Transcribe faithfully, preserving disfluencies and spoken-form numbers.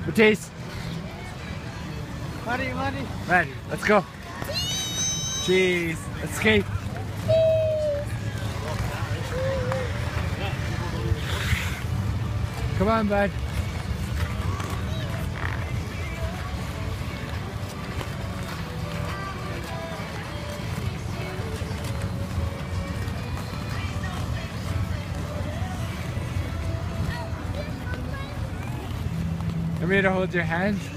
Matisse. Muddy, muddy. Ready, let's go. Cheese. Let's skate. Come on, bud. Want me to hold your hand?